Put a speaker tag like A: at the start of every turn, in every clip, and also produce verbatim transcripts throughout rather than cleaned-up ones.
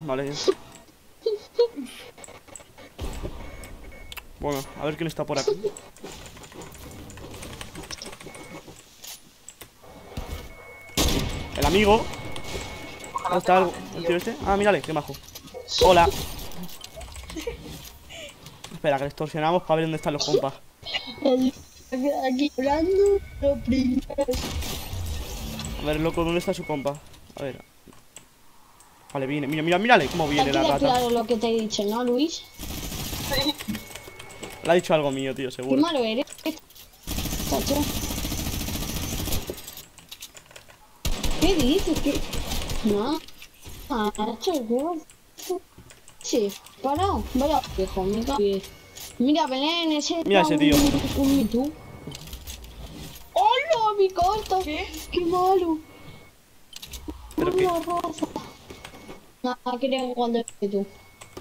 A: Vale. Bueno, a ver quién está por aquí. El amigo. ¿Dónde está el, el tío este? Ah, mírale, qué majo. Hola. Espera, que le extorsionamos para ver dónde están los compas.
B: Aquí hablando lo primero.
A: A ver, loco, ¿dónde está su compa? A ver. Vale, viene, mira, mira, mírale cómo viene la rata.
B: Claro lo que te he dicho, ¿no, Luis?
C: Sí.
A: Le ha dicho algo mío, tío, seguro.
B: Qué malo eres, tacho. ¿Qué dices? ¿Qué? No. Ah, tacho, ¿qué? Sí, parado. Vaya, viejo, me cago. Mira, Belén, ese.
A: Mira ese tío.
B: Un, un mitú. ¡Hola, mi carta!
C: ¿Qué?
B: ¡Qué malo!
A: ¿Pero qué?
B: Una rosa. Nada, creo cuando eres tú.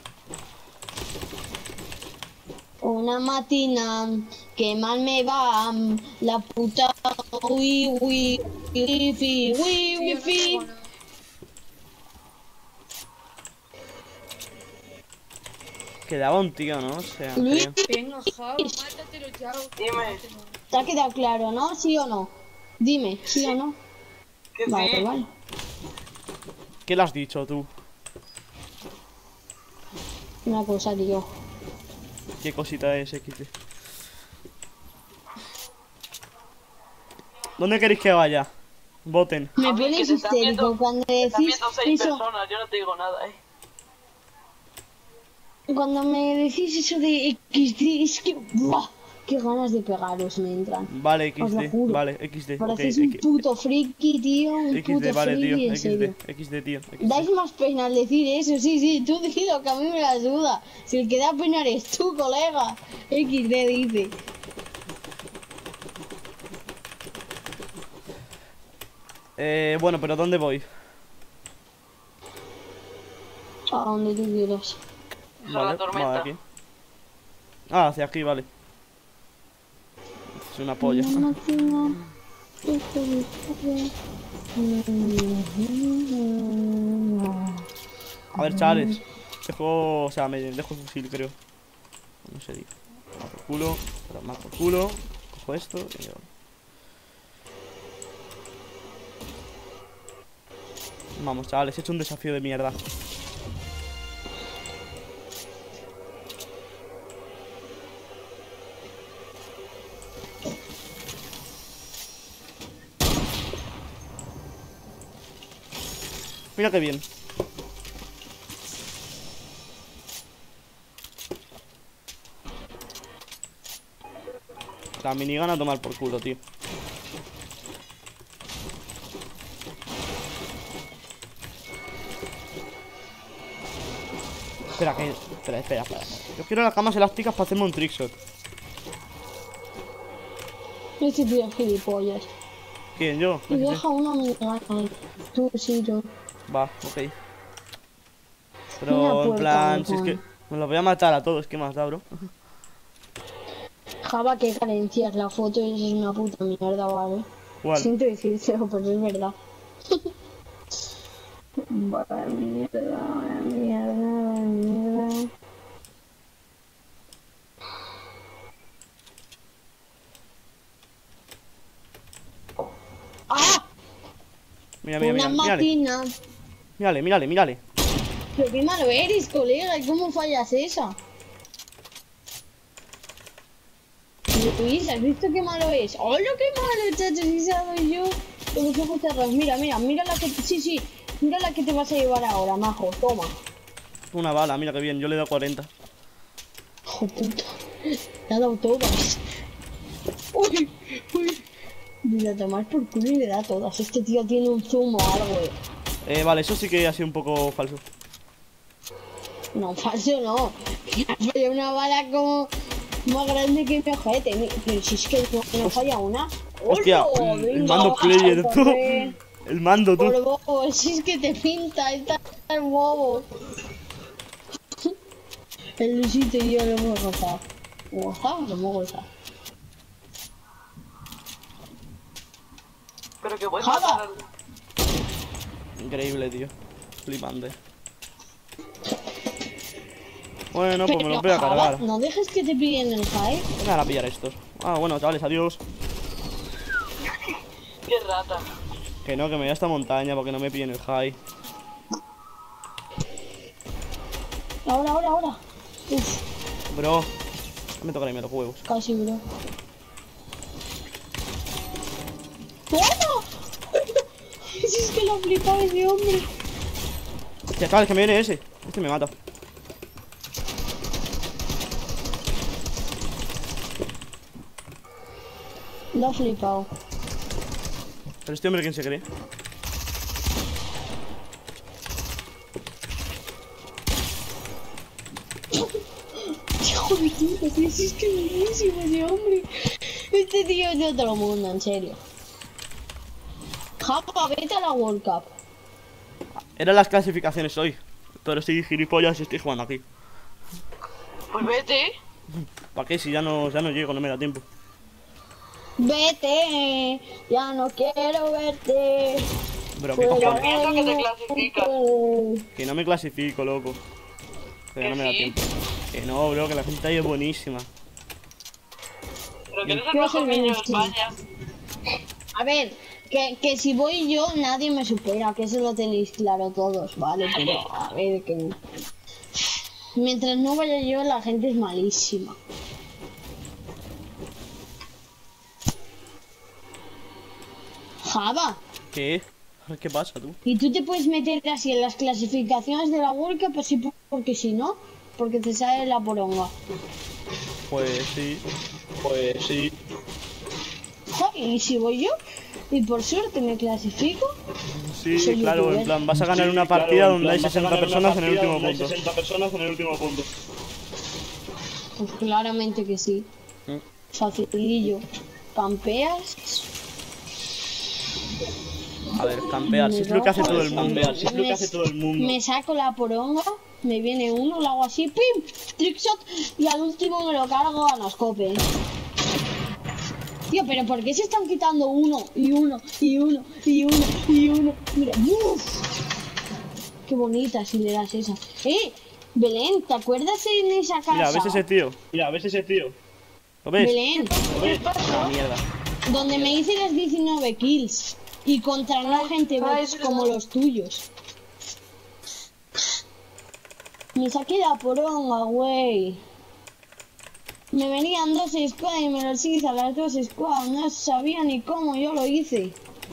B: Una matina que mal me va la puta wi wi wifi wi wifi.
A: Quedaba un tío, ¿no? O sea,
B: Luis,
A: tío.
C: Venga, Java, mátatelo ya.
D: Dime.
B: ¿te ha quedado claro, no? ¿Sí o no? Dime, ¿sí, o no?
D: Que
B: Vale,
D: sí.
B: vale.
A: ¿Qué le has dicho tú?
B: Una cosa, tío.
A: ¿Qué cosita es X D? ¿Dónde queréis que vaya? Voten.
B: Me
D: A mí, que
B: pones
D: te están
B: histérico
D: viendo-
B: cuando
D: Te están
B: decís
D: viendo seis
B: eso.
D: personas, yo no te digo nada, eh.
B: Cuando me decís eso de X D, es que... ¡buah! ¡Qué ganas de pegaros me entran!
A: Vale,
B: Os lo
A: X D,
B: juro.
A: vale, X D. Ok,
B: Parecéis un
A: X-
B: puto friki, tío. Un
A: X D,
B: puto
A: vale, tío.
B: friki, en
A: X
B: serio.
A: D, X D, tío. X
B: Dais
A: D.
B: más pena al decir eso, sí, sí, tú dilo, que a mí me la ayuda. Si el que da pena eres tú, colega. X D dice.
A: Eh, bueno, pero ¿dónde voy?
B: A donde tú quieras.
D: Esa es
A: Vale,
D: la tormenta.
A: vale, aquí. Ah, hacia aquí, vale. Es una polla.
B: Una máquina.
A: A ver, chavales. Dejo, o sea, me dejo el fusil, creo. No sé, digo. Más por culo, pero más por culo. Cojo esto y me voy. Vamos, chavales, he hecho un desafío de mierda. Mira qué bien. La minigun a tomar por culo, tío. Espera, que... Espera, espera, espera. Yo quiero las camas elásticas para hacerme un trickshot.
B: Este tío es gilipollas.
A: ¿Quién? ¿Yo?
B: Y deja una minigun ahí. Tú, sí, yo.
A: Va, ok.
B: Una
A: Pero en
B: puerta,
A: plan, si es
B: Juan.
A: que me los voy a matar a todos, ¿qué más da, bro?
B: Java, que carencias, la foto es una puta mierda, ¿vale?
A: ¿Cuál?
B: Siento decírselo, pero es verdad. Vaya mierda, vaya mierda, vaya mierda. ¡Ah!
A: Mira, mira,
B: Una
A: mira, mírale.
B: máquina.
A: Mírale, mírale, mírale.
B: Pero qué malo eres, colega, ¿y cómo fallas esa? Luis, ¿has visto qué malo es? ¡Hola, qué malo, chacho! Si soy yo. Con los ojos cerrados. Mira, mira, mira la que... Sí, sí. Mira la que te vas a llevar ahora, majo. Toma.
A: Una bala, mira qué bien, yo le he dado cuarenta.
B: Hijo puta. Le ha dado todas. Uy, uy. Mira, tomar por culo y le da todas. Este tío tiene un zumo o algo. eh.
A: Eh, vale, eso sí que ha sido un poco falso.
B: No, falso no. Falla una bala como más grande que mi ojete. Mi- Pero si es que no, no falla una.
A: Hostia,
B: ¡Hola!
A: el, el
B: Venga,
A: mando
B: va,
A: player, tú.
B: corre.
A: El mando, tú.
B: Por bobo, si es que te pinta, está el bobo. El Luisito y yo lo hemos gozado. ¿Gozado? Lo hemos gozado.
D: Pero que puedes
B: Java.
D: matar al...
A: Increíble, tío. Flipante. Bueno, pues me
B: Pero,
A: los voy a
B: Java,
A: cargar.
B: no dejes que te pillen el high.
A: Me van a pillar estos. Ah, bueno, chavales, adiós.
D: Qué rata.
A: Que no, que me voy a esta montaña porque no me pillen el high.
B: Ahora, ahora, ahora. Uf,
A: Bro, no me tocaré los huevos.
B: casi, bro. ¡Toma! Si es que lo ha flipado ese hombre.
A: Hostia, chavales, que me viene ese. Este me mata.
B: Lo ha flipado.
A: Pero este hombre, ¿quién se cree?
B: Hijo de puta, tío, si es que es buenísimo ese hombre. Este tío es de otro mundo, en serio. Japa, vete a la World Cup.
A: Eran las clasificaciones hoy. Pero estoy gilipollas y estoy jugando aquí.
D: Pues vete.
A: ¿Para qué? Si ya no, ya no llego, no me da tiempo.
B: Vete, ya no quiero verte.
A: Bro, ¿qué
B: Fuera
A: cojones?
D: pienso que te
B: de
D: clasificas.
B: mi
A: Que no me clasifico, loco. Que ya
D: Que
A: no me da
D: sí.
A: tiempo. Que no, bro, que la gente ahí es buenísima.
D: Pero que eres el
B: Yo
D: mejor
B: soy
D: niño de
B: buenísimo.
D: España.
B: A ver, que, que si voy yo, nadie me supera, que eso lo tenéis claro todos, ¿vale? Pero, a ver, que... Mientras no vaya yo, la gente es malísima. Java,
A: ¿Qué? ¿Qué pasa, tú?
B: y tú te puedes meter así en las clasificaciones de la World Cup, así por- porque si no, porque te sale la poronga.
A: Pues sí. Pues sí.
B: Jo, y si voy yo, y por suerte me clasifico,
A: Sí,
B: Soy
A: claro,
B: youtuber.
A: en plan, vas a ganar una partida
E: Claro, en
A: donde
E: plan,
A: hay
E: vas a
A: sesenta
E: ganar una
A: personas en el
E: partida
A: último
E: donde hay
A: punto.
E: sesenta personas en el último punto.
B: pues claramente que sí.
A: Mm.
B: Facilillo. Campeas.
A: A ver, campear, si es lo que hace todo el mundo.
E: Campear, si es lo que hace todo el mundo.
B: Me saco la poronga, me viene uno, lo hago así, ¡pim! Trickshot, y al último me lo cargo a Noscope. Tío, pero ¿por qué se están quitando uno, y uno, y uno, y uno, y uno? Mira, ¡uf! Qué bonita si le das esa. ¡Eh! Belén, ¿te acuerdas en esa casa?
A: Mira, ¿ves ese tío?
E: Mira, ¿ves ese tío?
A: ¿Lo ves?
B: Belén,
E: ¿Ves?
A: La mierda.
B: donde me hice las diecinueve kills. Y contra no gente
D: ay,
B: bots
D: es
B: como
D: verdad.
B: los tuyos. Me saqué la poronga, güey. Me venían dos squads y me los hice a las dos squads. No sabía ni cómo yo lo hice.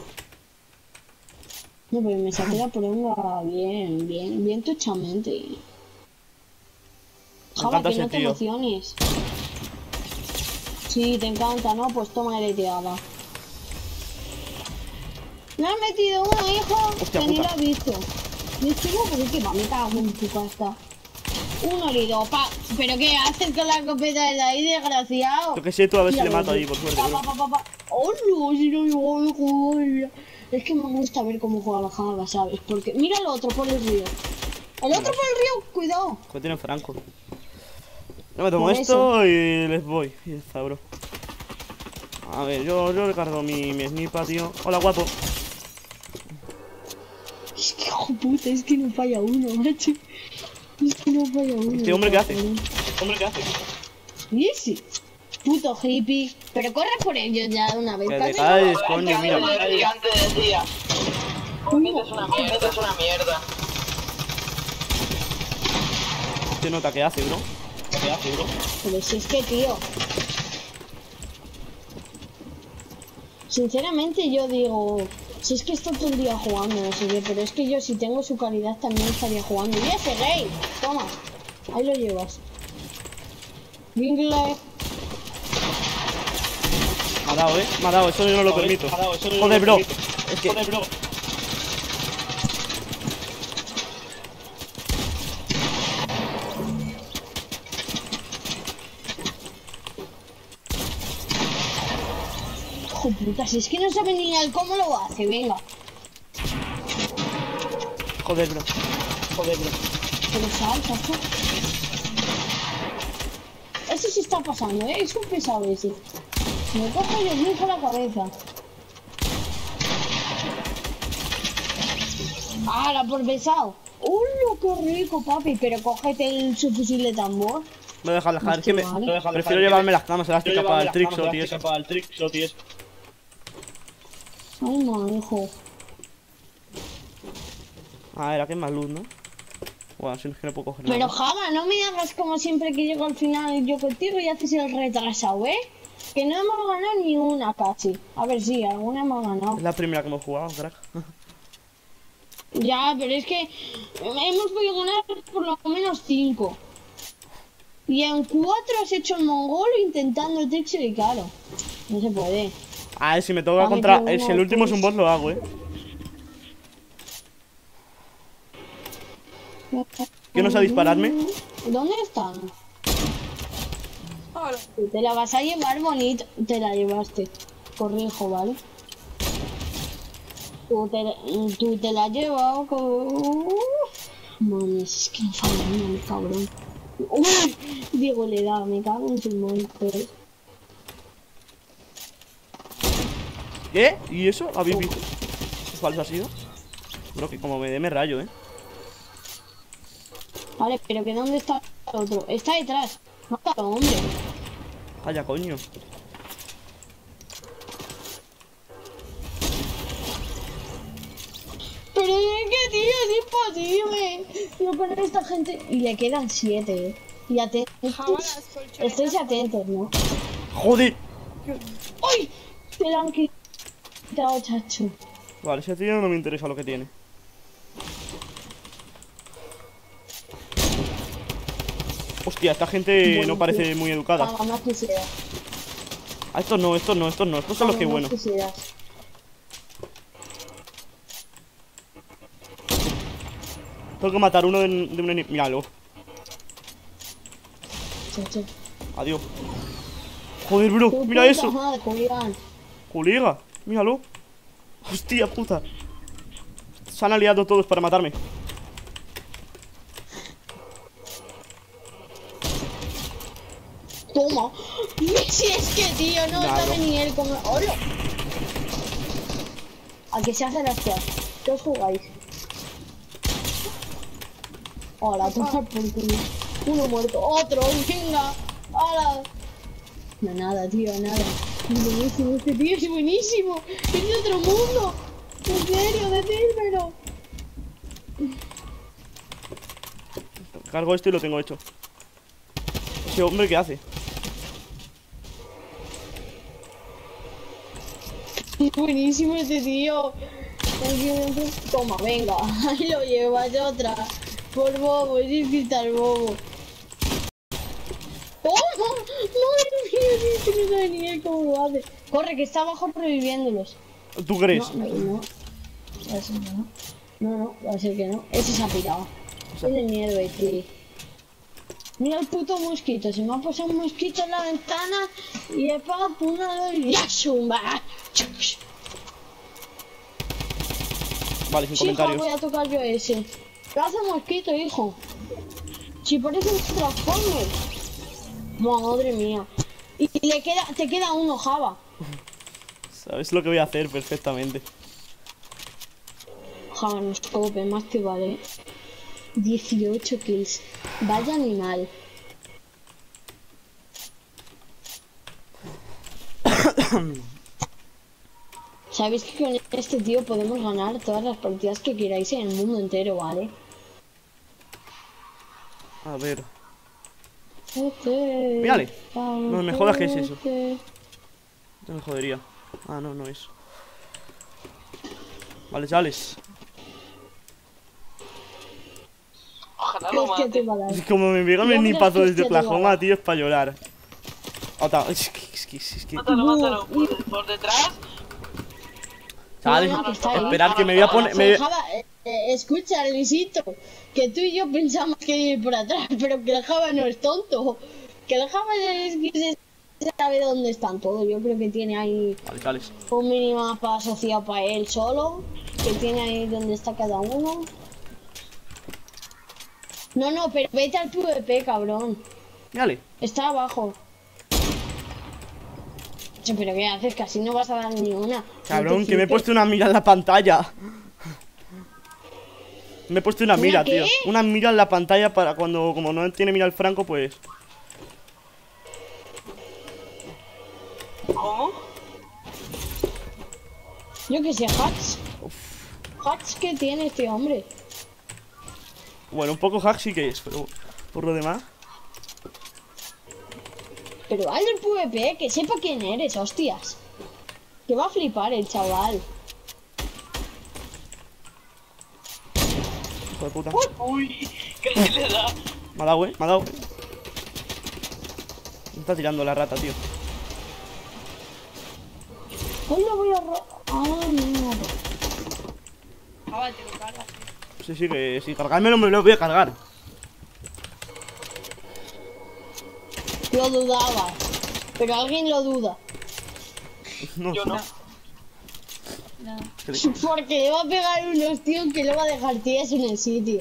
B: No, pero me saqué la poronga bien, bien, bien tochamente. Java,
A: encanta
B: que
A: ese
B: no te
A: tío.
B: emociones. Sí, te encanta, ¿no? Pues toma eleteada. Me has metido una, hijo,
A: Hostia
B: que ni
A: puta.
B: lo he visto. Distingo, pero qué va, me cago en tu pasta. Uno herido, pa. ¿Pero qué haces con la escopeta de ahí, desgraciado?
A: Yo que sé, tú a ver si
B: Mira,
A: le mato
B: lo-
A: ahí, por suerte,
B: pa,
A: bro.
B: pa, pa, pa, pa. ¡Oh, no! Si no me voy a jugar. Es que me gusta ver cómo juega la Java, ¿sabes? Porque mira el otro por el río. El otro por el río, cuidado.
A: Que tienen franco. Yo me tomo
B: Por
A: esto y les voy. Y ya está, bro. A ver, yo, yo recargo mi, mi snipa, tío. Hola, guapo.
B: Es que hijo puta, es que no falla uno, macho. Es que no falla uno.
A: ¿Este hombre qué hace?
E: Hombre, ¿qué hace?
B: ¿Y ese? Puto hippie. Pero corre por ellos ya de una vez.
A: Que
B: casi
A: te caes,
B: no-
A: coño, mira.
D: Antes decía, antes decía. Obviamente es una mierda, es una mierda.
A: ¿Qué nota que hace, bro?
E: ¿Qué hace, bro?
B: Pero si es que, tío. Sinceramente yo digo, si es que estoy todo el día jugando, no sé qué, pero es que yo si tengo su calidad también estaría jugando. ¡Y ese gay! Toma, ahí lo llevas. Bingle.
A: Me ha dado, eh. Me ha dado, eso yo no lo
E: Joder,
A: permito.
E: me ha dado, eso no lo
A: Joder, bro.
E: permito.
A: Es que.
E: Joder, bro.
B: Hijo puta, si es que no sabe ni el cómo lo hace, venga.
A: Joder, bro.
E: Joder, bro.
B: Pero salta, ¿no? Ese sí está pasando, ¿eh? Es un pesado ese. Me cojo yo mismo la cabeza. Ahora, por pesado. ¡Hola, qué rico, papi! Pero cógete el subfusil de tambor.
A: Voy a dejar dejar, es que me...
B: Vale.
E: Voy a dejar de
A: Prefiero
E: dejar.
A: llevarme las camas
E: Quiero
A: elásticas para
E: llevarme
A: el
E: las
A: trickshot
E: camas
A: y eso.
E: elásticas para el trickshot y eso.
B: Ay, no, hijo.
A: Ah, era que es más luz, ¿no? Bueno, si no es que no puedo coger
B: Pero
A: nada.
B: Java, no me hagas como siempre que llego al final yo contigo y haces el retrasado, ¿eh? Que no hemos ganado ni una casi. A ver, sí, alguna hemos ganado.
A: Es la primera que hemos jugado, crack.
B: Ya, pero es que hemos podido ganar por lo menos cinco. Y en cuatro has hecho el mongol intentando el trickshot y claro, no se puede.
A: Ah, si me toca
B: Ha
A: contra...
B: metido
A: eh, si
B: uno,
A: el último es un
B: pues.
A: boss lo hago, eh. ¿Qué no sabe dispararme?
B: ¿Dónde están?
C: Hola.
B: Te la vas a llevar bonito. Te la llevaste. Corrijo, ¿vale? Tú te, tú te la has llevado con... Mames, es que no falla una, mi cabrón. Uy, Diego le da, me cago en su monte.
A: ¿Qué? ¿Y eso? ¿Habéis visto? ¿Qué falso ha sido? Bro, que como me dé me rayo, eh.
B: Vale, pero que ¿dónde está el otro? Está detrás. No está, hombre.
A: Vaya, coño.
B: Pero es que, tío, es imposible. Yo con esta gente... Y le quedan siete, eh. Y atentos.
C: Java, las colchonetas.
B: Estéis atentos, ¿no?
A: ¡Joder!
B: ¡Uy! Te la han quitado, chacho.
A: Vale, ese tío no me interesa lo que tiene. Hostia, esta gente
B: Bueno,
A: no parece
B: tío.
A: muy educada.
B: Paga más quisieras.
A: Ah, estos no, estos no, estos no, estos son los que
B: Paga más
A: buenos.
B: quisieras.
A: Tengo que matar uno de, de un enemigo. Míralo.
B: Chacho.
A: Adiós. Joder, bro,
B: Tu
A: mira
B: puta
A: eso.
B: madre, Julián.
A: Colega, míralo. Hostia puta. Se han aliado todos para matarme.
B: Toma. Si es que, tío, no
A: Claro.
B: sabe ni él como... ¡Hola! ¿A qué se hace la hostia? ¿Qué os jugáis? Hola, toma por culo. Uno muerto, otro, venga. Hola. No, nada, tío, nada. Es buenísimo, este tío es buenísimo. Es de otro mundo. En serio, decídmelo.
A: Cargo esto y lo tengo hecho. Ese hombre, ¿qué hace?
B: Es buenísimo este tío. Toma, venga. Ahí lo llevas otra. Por bobo, es que está el bobo. ¡Toma! ¡Madre mía! Es que no sabe ni él cómo lo hace. Corre, que está abajo reviviéndolos.
A: ¿Tú crees?
B: No, no, no. Va a ser que no. No, no, va a ser que no. Ese se ha pirado. Es de mierda, tío. Mira el puto mosquito. Se me ha pasado un mosquito en la ventana y he pagado una y ya zumba.
A: Vale, sin
B: Sí, hijo,
A: comentarios.
B: voy a tocar yo ese. Caza mosquito, hijo. Si parece un transformer. Madre mía. Y le queda, te queda uno, Java.
A: Sabes lo que voy a hacer perfectamente.
B: Java, no scope, más que vale. dieciocho kills. Vaya animal. Sabéis que con este tío podemos ganar todas las partidas que queráis en el mundo entero, ¿vale?
A: A ver.
B: Mírale.
A: Mírale. No me jodas que es eso. No me jodería. Ah, no, no es. Vale, chavales.
D: Ojalá lo
B: Es que te
D: mate.
B: va a dar.
A: Como me pegan el
B: Yo
A: nipazo
B: creo que
A: desde
B: te lo
A: Oklahoma,
B: haga.
A: tío, es para llorar. Otra. Es que, es que, es que.
D: Mátalo, mátalo. Por, por detrás.
A: Chavales,
B: No, no, que está ahí.
A: esperad que me voy a poner. Me...
B: Java, eh, eh, escucha, Luisito, que tú y yo pensamos que ir por atrás, pero que el Java no es tonto. Que el Java es que se sabe dónde están todos. Yo creo que tiene ahí
A: Vale, chavales.
B: un minimapa asociado para él solo. Que tiene ahí donde está cada uno. No, no, pero vete al PvP, cabrón.
A: Mírale.
B: Está abajo. Che, pero ¿qué haces? Casi no vas a dar ni una.
A: Cabrón,
B: No te
A: que me he
B: flipes.
A: puesto una mira en la pantalla. Me he puesto una
B: ¿Una
A: mira,
B: qué?
A: tío. Una mira en la pantalla para cuando, como no tiene mira el franco, pues.
D: ¿Cómo?
B: Yo que sé, hacks. Hacks que tiene este hombre.
A: Bueno, un poco hack sí que es, pero por lo demás.
B: Pero al del PvP, que sepa quién eres, hostias. Que va a flipar el chaval.
A: Hijo de puta.
D: Uy, casi le da.
A: Me ha dado, eh. Me ha dado. Me está tirando la rata, tío.
B: Hoy lo voy a ro... Ah, no.
C: Java, te lo cargas. Sí.
A: Sí, sí, que si cargármelo me lo voy a cargar.
B: Lo dudaba. Pero alguien lo duda.
A: No,
D: Yo no.
C: No.
B: Porque le va a pegar un hostión que le va a dejar tieso en el sitio.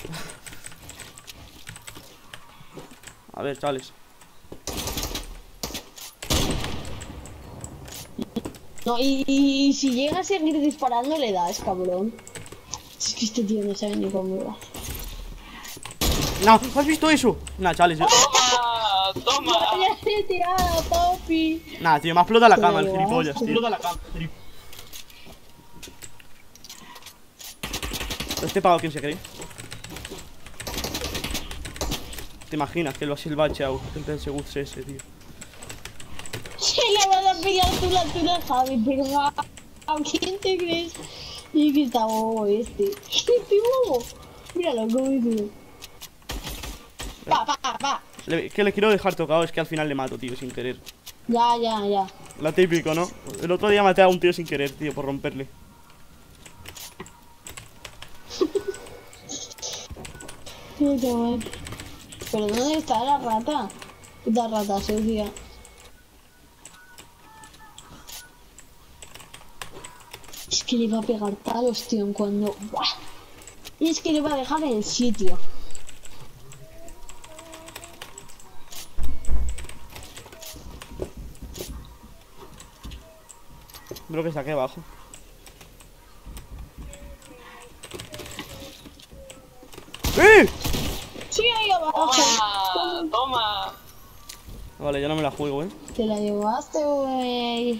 A: A ver, chavales.
B: No, y, y, y si llega a seguir disparando le das, cabrón. Es que este tío no sabe ni cómo va.
A: No, ¿has visto eso? Nah, chavales. Yo...
D: Toma, toma.
B: ¡Vaya retirada, papi!
A: Nah, tío, me explota la cama el
B: Pero
A: gilipollas, tío.
E: Explota la cama.
A: Este pago, ¿quién se cree? ¿Te imaginas que lo así el bacheado? El P S G ese, tío.
B: Se le va a pillar tú la tula, Javi, pero ¿a, ¿a quién te crees? Y que está bobo este. Este bobo. Míralo, cómo dice. Pa, pa, pa.
A: Le, que le quiero dejar tocado, es que al final le mato, tío, sin querer.
B: Ya, ya, ya.
A: Lo típico, ¿no? El otro día maté a un tío sin querer, tío, por romperle.
B: Puta madre. ¿Pero dónde está la rata? Puta rata sucia. Es que le va a pegar tal hostión cuando... ¡Buah! Y es que le va a dejar en el sitio.
A: Creo que está aquí abajo. ¡Eh!
B: Sí, ahí abajo.
D: Toma, toma.
A: Vale, ya no me la juego, ¿eh?
B: Te la llevaste, güey.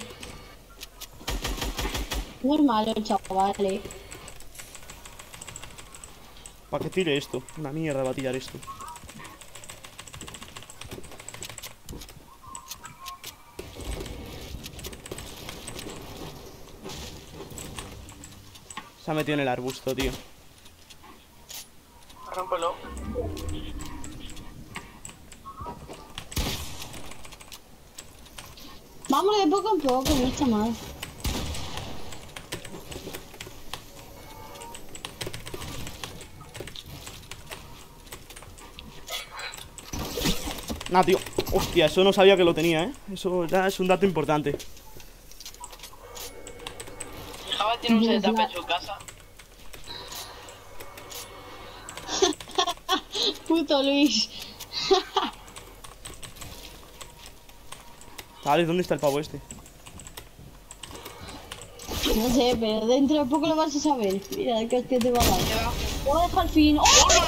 B: Muy malo, chaval. eh.
A: ¿Para qué tire esto? Una mierda va a tirar esto. Se ha metido en el arbusto, tío.
D: Rómpelo.
B: Vamos de poco en poco, no está mal.
A: Nah, tío. Hostia, eso no sabía que lo tenía, ¿eh? Eso ya es un dato importante.
D: Java tiene un setup en su casa.
B: Puto Luis.
A: ¿Sabes dónde está el pavo este?
B: No sé, pero dentro de poco lo vas a saber. Mira, que hostia te va a dar. Te voy a dejar fin. ¡Oh!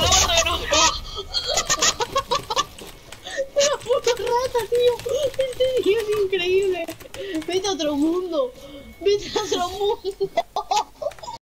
B: ¡La puta rata, tío! Este tío es increíble. Vete a otro mundo. Vete a otro mundo.